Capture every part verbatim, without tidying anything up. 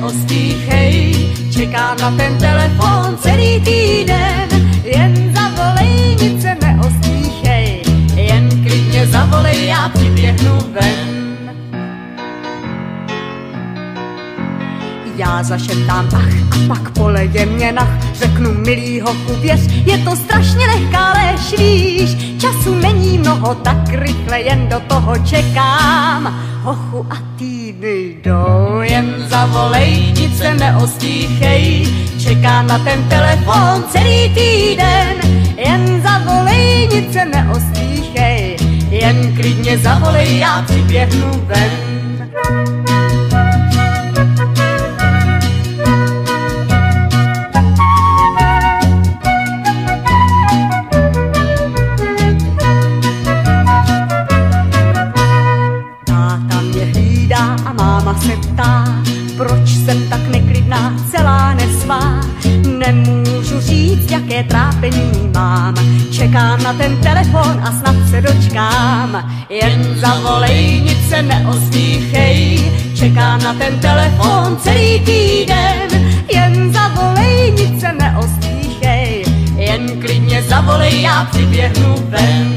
neostýchej, čekám na ten telefon celý týden, jen zavolej, nic se neostýchej, jen klidně zavolej, já přiběhnu ven. Já zašeptám ach a pak poleje mě nach, řeknu milý hochu, věř, je to strašně lehká lež, víš, času není mnoho, tak rychle jen do toho čekám. Hochu a týdny jdou, jen zavolej, nic se neostýchej, čekám na ten telefon celý týden, jen zavolej, nic se neostýchej, jen klidně zavolej, já přiběhnu ven. A máma se ptá, proč jsem tak neklidná, celá nesvá. Nemůžu říct, jaké trápení mám, čekám na ten telefon a snad se dočkám. Jen zavolej, nic se neostýchej, čekám na ten telefon celý týden. Jen zavolej, nic se neostýchej, jen klidně zavolej, já přiběhnu ven.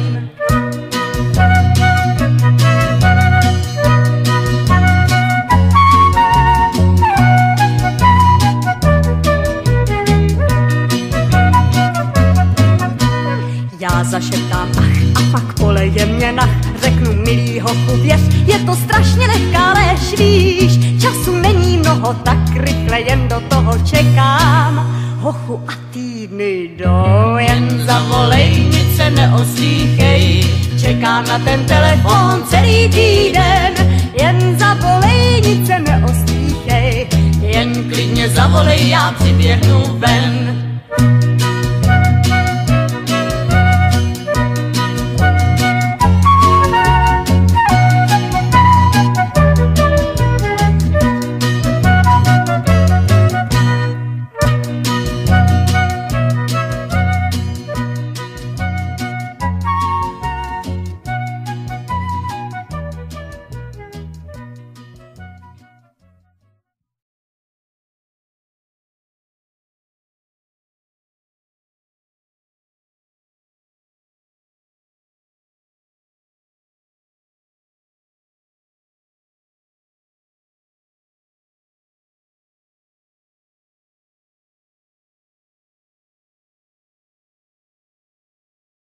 Já zašeptám ach a pak poleje mě nach, řeknu milý hochu, věř, je to strašně lehká lež, víš, času není mnoho, tak rychle jen do toho čekám. Hochu a týdny jdou, jen zavolej, nic se neostýchej, čekám na ten telefon celý týden, jen zavolej, nic se neostýchej, jen klidně zavolej, já přiběhnu ven.